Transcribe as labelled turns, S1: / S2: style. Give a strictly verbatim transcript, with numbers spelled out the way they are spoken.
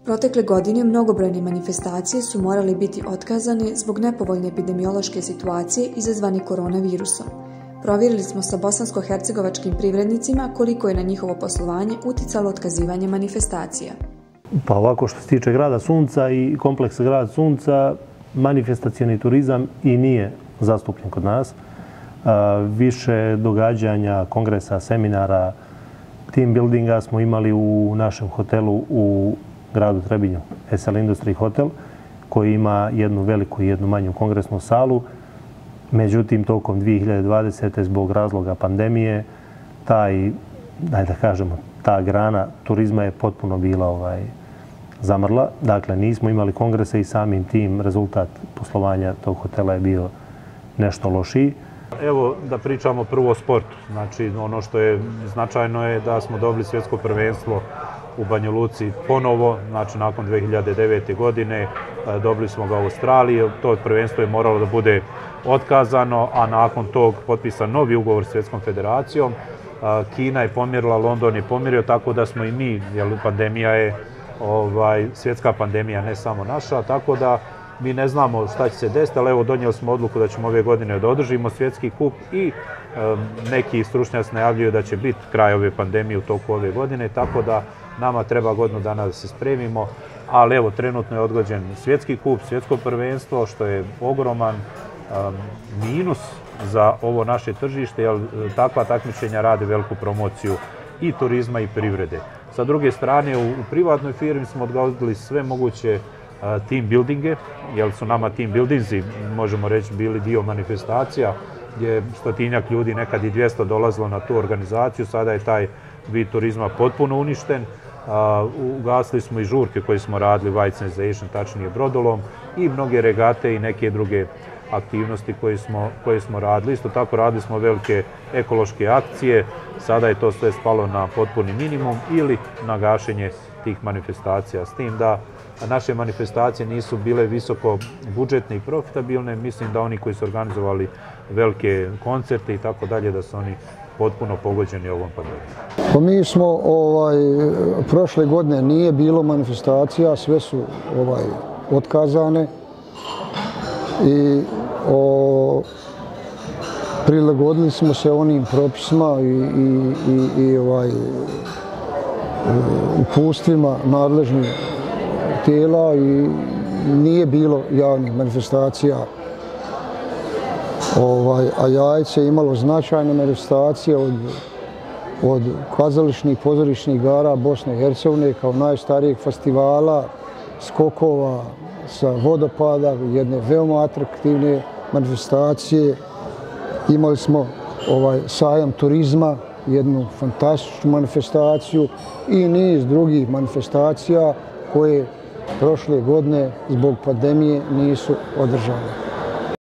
S1: Protekle godine mnogobrojne manifestacije su morale biti otkazane zbog nepovoljne epidemiološke situacije izazvane koronavirusom. Provjerili smo sa bosansko-hercegovačkim privrednicima koliko je na njihovo poslovanje uticalo otkazivanje manifestacija.
S2: Pa ovako što se tiče Grada Sunca i kompleksa Grada Sunca, manifestacioni turizam i nije zastupljen kod nas. Više događanja, kongresa, seminara, team buildinga smo imali u našem hotelu u gradu Trebinju, S L Industry Hotel, koji ima jednu veliku i jednu manju kongresnu salu. Međutim, tokom dvije hiljade dvadesete zbog razloga pandemije, taj, daj da kažemo, ta grana turizma je potpuno bila ovaj, zamrla. Dakle, nismo imali kongrese i samim tim rezultat poslovanja tog hotela je bio nešto lošiji. Evo da pričamo prvo o sportu. Znači, ono što je značajno je da smo dobili svjetsko prvenstvo u Banja Luci ponovo, znači nakon dvije hiljade devete. godine, dobili smo ga u Australiji, to prvenstvo je moralo da bude otkazano, a nakon tog potpisan novi ugovor s Svjetskom federacijom. Kina je pomjerila, London je pomjerio, tako da smo i mi, jer pandemija je ovaj, svjetska pandemija, ne samo naša, tako da mi ne znamo šta će se desiti, ali evo donijeli smo odluku da ćemo ove godine da održimo svjetski kup i um, neki stručnjaci najavljuju da će biti kraj ove pandemije u toku ove godine, tako da nama treba godinu dana da se spremimo, ali evo trenutno je odgođen svjetski kup, svjetsko prvenstvo, što je ogroman um, minus za ovo naše tržište, jer takva takmičenja rade veliku promociju i turizma i privrede. Sa druge strane, u, u privatnoj firmi smo odgodili sve moguće team buildinge, jer su nama team buildingzi, možemo reći, bili dio manifestacija, gdje je stotinjak ljudi, nekad i dvjesto dolazilo na tu organizaciju, sada je taj vid turizma potpuno uništen. Ugasili smo i žurke koje smo radili, White Sensation, tačnije brodolom, i mnoge regate i neke druge aktivnosti koje smo, koje smo radili. Isto tako radili smo velike ekološke akcije, sada je to sve spalo na potpuni minimum ili na gašenje tih manifestacija. S tim da naše manifestacije nisu bile visoko budžetne i profitabilne, mislim da oni koji su organizovali velike koncerte i tako dalje, da su oni potpuno pogođeni ovom pandemijom.
S3: Pa mi smo, ovaj, prošle godine nije bilo manifestacija, sve su ovaj, otkazane i o, prilagodili smo se onim propisima i, i, i, i ovaj, upustvima nadležnih tijela i nije bilo javnih manifestacija. Ovaj, a Jajce je imalo značajne manifestacije od, od kazališnih pozorišnih igara Bosne i Hercegovine kao najstarijeg festivala, skokova sa vodopada, jedne veoma atraktivne manifestacije. Imali smo ovaj, sajam turizma, jednu fantastičnu manifestaciju i niz drugih manifestacija koje prošle godine zbog pandemije nisu održane.